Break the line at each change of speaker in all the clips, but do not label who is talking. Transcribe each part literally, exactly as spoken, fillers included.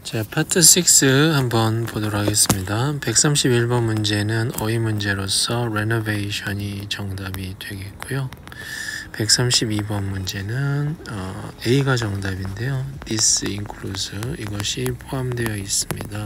자, 파트 육 한번 보도록 하겠습니다. 백삼십일 번 문제는 어휘 문제로서 renovation이 정답이 되겠고요. 백삼십이 번 문제는 어, A가 정답인데요. This includes 이것이 포함되어 있습니다.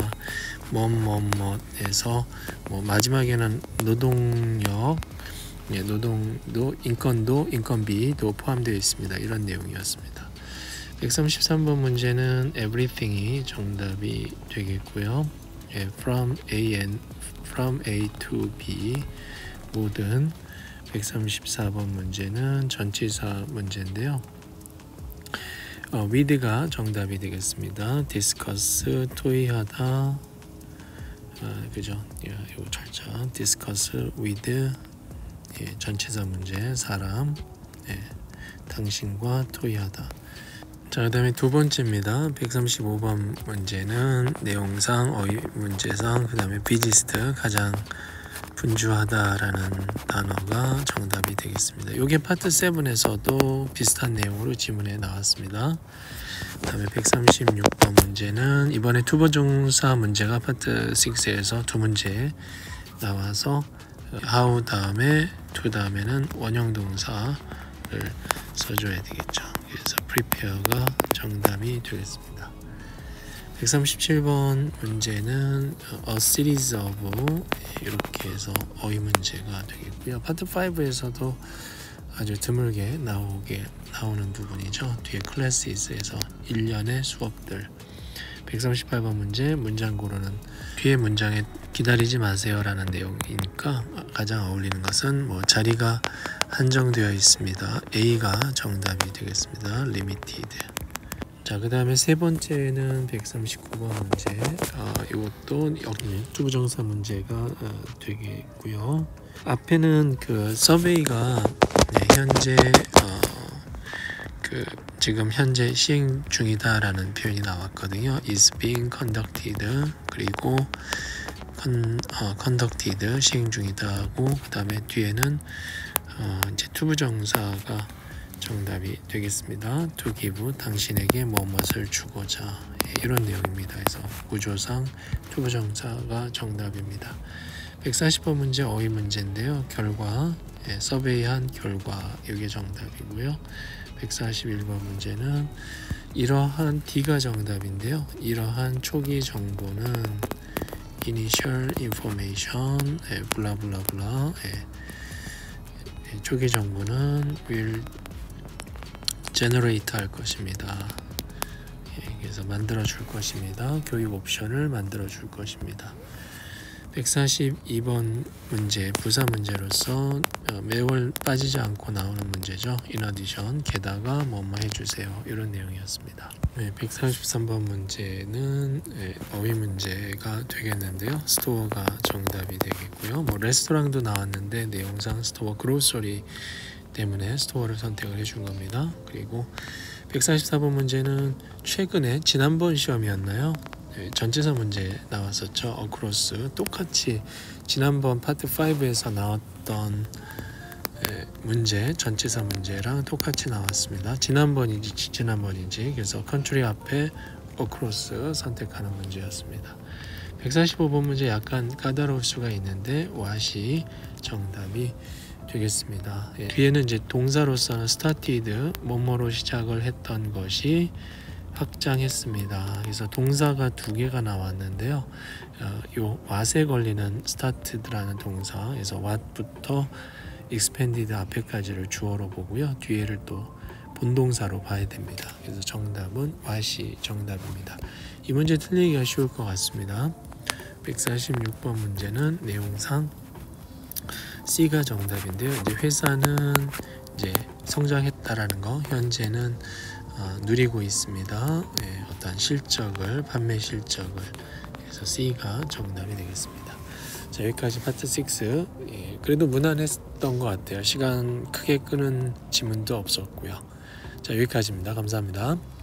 뭐뭐뭐에서 뭐 마지막에는 노동력, 예, 노동도 인건도 인건비도 포함되어 있습니다. 이런 내용이었습니다. 백삼십삼 번 문제는 everything이 정답이 되겠고요. 예, from A and from A to B 모든. 백삼십사 번 문제는 전치사 문제인데요. 어, with가 정답이 되겠습니다. discuss 토의하다, 어, 그죠? 예, 이거 잘자 discuss with, 예, 전치사 문제 사람, 예, 당신과 토의하다. 자, 그 다음에 두 번째입니다. 백삼십오 번 문제는 내용상, 어휘 문제상, 그 다음에 비지스트, 가장 분주하다라는 단어가 정답이 되겠습니다. 이게 파트 칠에서도 비슷한 내용으로 지문에 나왔습니다. 그 다음에 백삼십육 번 문제는 이번에 투부정사 문제가 파트 육에서 두 문제 나와서 how 다음에 to 다음에는 원형동사를 써줘야 되겠죠. 그래서 prepare가 정답이 되겠습니다. 백삼십칠 번 문제는 a series of 이렇게 해서 어휘 문제가 되겠고요. 파트 오에서도 아주 드물게 나오게 나오는 부분이죠. 뒤에 classes 일련의 수업들. 백삼십팔 번 문제 문장 고르는 뒤에 문장에 기다리지 마세요 라는 내용이니까 가장 어울리는 것은 뭐 자리가 한정되어 있습니다. A가 정답이 되겠습니다. limited. 자, 그 다음에 세 번째는 백삼십구 번 문제. 아, 이것도 여기 투부정사 문제가 어, 되겠고요. 앞에는 그 서베이가 네, 현재 어, 그 지금 현재 시행 중이다라는 표현이 나왔거든요. is being conducted 그리고 con, 어, conducted 시행 중이다고, 그 다음에 뒤에는 어, 이제 투부정사가 정답이 되겠습니다. to give 당신에게 무엇을 주고자, 예, 이런 내용입니다. 그래서 구조상 투부정사가 정답입니다. 백사십 번 문제 어휘 문제인데요. 결과, 예, 서베이한 결과 이게 정답이고요. 백사십일 번 문제는 이러한 D가 정답인데요. 이러한 초기 정보는 initial information, 예, 블라블라블라, 예, 예, 초기 정보는 will generate 할 것입니다. 예, 그래서 만들어 줄 것입니다. 교육 옵션을 만들어 줄 것입니다. 백사십이 번 문제 부사 문제로서 어, 매월 빠지지 않고 나오는 문제죠. in addition 게다가 뭐뭐 해주세요 이런 내용이었습니다. 네, 백사십삼 번 문제는 예, 어휘 문제가 되겠는데요. 스토어가 정답이 되겠고요. 뭐 레스토랑도 나왔는데 내용상 스토어 그로서리 때문에 스토어를 선택을 해준 겁니다. 그리고 백사십사 번 문제는 최근에 지난번 시험이었나요? 네, 전치사 문제 나왔었죠. 어크로스 똑같이 지난번 파트 오에서 나왔던 예, 문제, 전치사 문제랑 똑같이 나왔습니다. 지난번인지 지난번인지 그래서 컨트리 앞에 어크로스 선택하는 문제였습니다. 백사십오 번 문제 약간 까다로울 수가 있는데 what이 정답이 되겠습니다. 예, 뒤에는 이제 동사로서는 started 뭐뭐로 시작을 했던 것이 확장했습니다. 그래서 동사가 두 개가 나왔는데요. 어, 요 what에 걸리는 started라는 동사, 그래서 what부터 expanded 앞에까지를 주어로 보고요. 뒤에를 또 본동사로 봐야 됩니다. 그래서 정답은 what이 정답입니다. 이 문제 틀리기가 쉬울 것 같습니다. 백사십육 번 문제는 내용상 C가 정답인데요. 이제 회사는 이제 성장했다라는 거, 현재는 어, 누리고 있습니다. 예, 어떤 실적을, 판매 실적을. 그래서 C가 정답이 되겠습니다. 자, 여기까지 파트 육. 예, 그래도 무난했던 것 같아요. 시간 크게 끄는 지문도 없었고요. 자, 여기까지입니다. 감사합니다.